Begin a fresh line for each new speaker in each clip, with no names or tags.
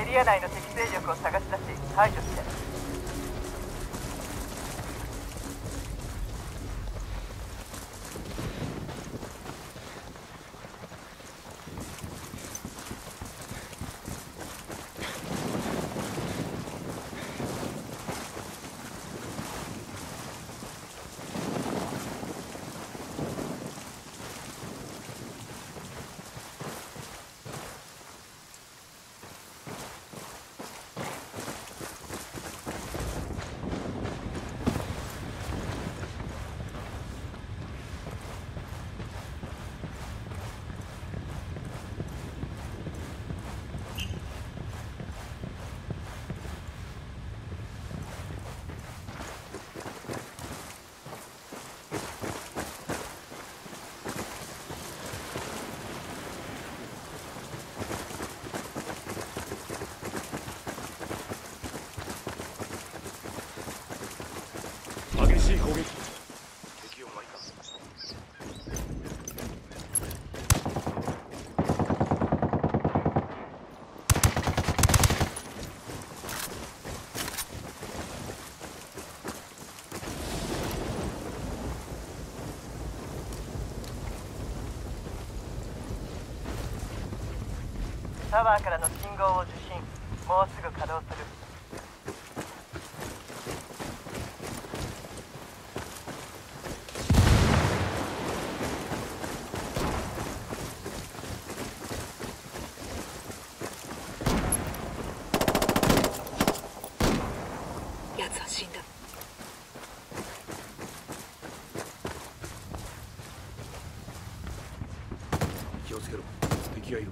リア内の敵勢力を探し出し排除して。
激しい攻撃。敵を巻いた。
タワーからの信号を受信。もうすぐ稼働する。
奴は死んだ。
気をつけろ。敵がいる。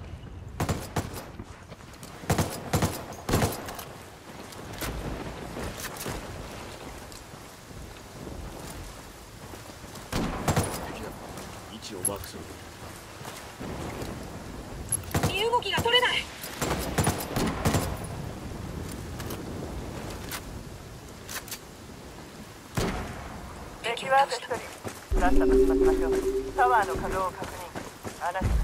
敵だ。位置をマークする。
身動きが取れない。
敵はあと1人。さっさと済ませましょう。タワーの稼働を確認。話